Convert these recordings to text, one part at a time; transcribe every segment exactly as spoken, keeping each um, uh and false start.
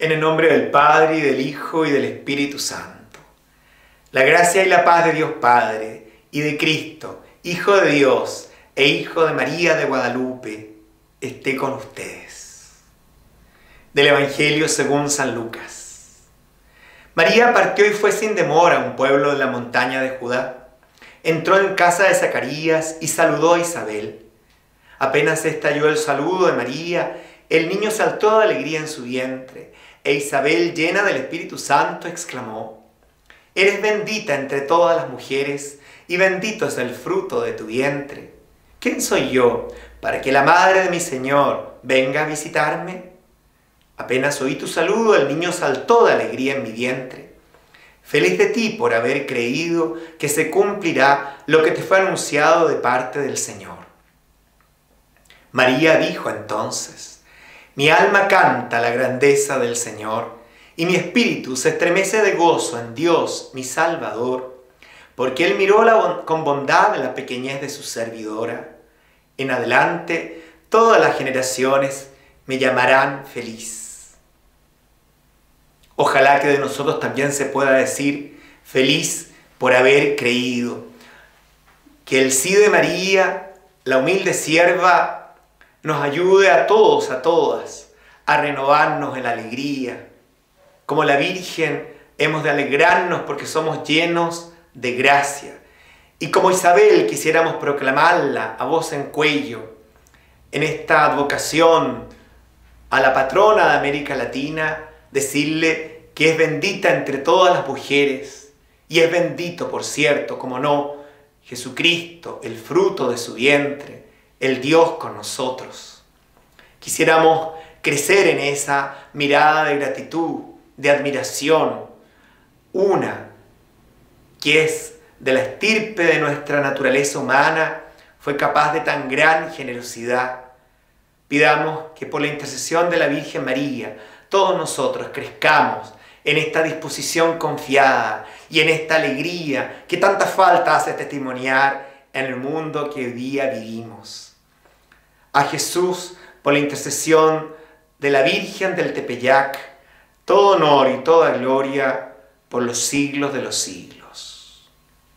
En el nombre del Padre, y del Hijo, y del Espíritu Santo. La gracia y la paz de Dios Padre, y de Cristo, Hijo de Dios, e Hijo de María de Guadalupe, esté con ustedes. Del Evangelio según San Lucas. María partió y fue sin demora a un pueblo de la montaña de Judá. Entró en casa de Zacarías y saludó a Isabel. Apenas estalló el saludo de María, el niño saltó de alegría en su vientre, e Isabel, llena del Espíritu Santo, exclamó: «Eres bendita entre todas las mujeres, y bendito es el fruto de tu vientre. ¿Quién soy yo para que la madre de mi Señor venga a visitarme?» Apenas oí tu saludo, el niño saltó de alegría en mi vientre. Feliz de ti por haber creído que se cumplirá lo que te fue anunciado de parte del Señor. María dijo entonces: «Mi alma canta la grandeza del Señor, y mi espíritu se estremece de gozo en Dios, mi Salvador, porque Él miró la, con bondad la pequeñez de su servidora. En adelante, todas las generaciones me llamarán feliz». Ojalá que de nosotros también se pueda decir feliz por haber creído. Que el sí de María, la humilde sierva, nos ayude a todos, a todas, a renovarnos en la alegría. Como la Virgen, hemos de alegrarnos porque somos llenos de gracia. Y como Isabel, quisiéramos proclamarla a voz en cuello en esta advocación a la patrona de América Latina, decirle que es bendita entre todas las mujeres, y es bendito, por cierto, como no, Jesucristo, el fruto de su vientre, el Dios con nosotros. Quisiéramos crecer en esa mirada de gratitud, de admiración, una que es de la estirpe de nuestra naturaleza humana, fue capaz de tan gran generosidad. Pidamos que por la intercesión de la Virgen María, todos nosotros crezcamos en esta disposición confiada y en esta alegría que tanta falta hace testimoniar en el mundo que hoy día vivimos. A Jesús, por la intercesión de la Virgen del Tepeyac, todo honor y toda gloria por los siglos de los siglos.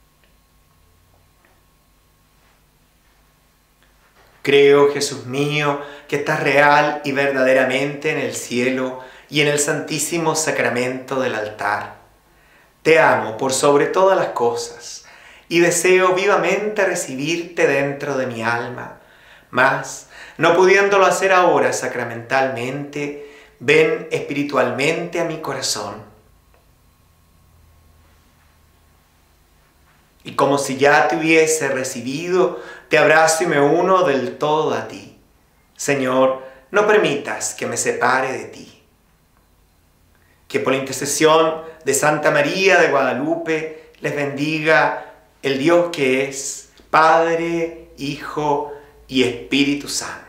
Creo, Jesús mío, que estás real y verdaderamente en el cielo y en el santísimo sacramento del altar. Te amo por sobre todas las cosas y deseo vivamente recibirte dentro de mi alma. Mas, no pudiéndolo hacer ahora sacramentalmente, ven espiritualmente a mi corazón. Y como si ya te hubiese recibido, te abrazo y me uno del todo a ti. Señor, no permitas que me separe de ti. Que por la intercesión de Santa María de Guadalupe les bendiga el Dios que es Padre, Hijo y Espíritu Santo.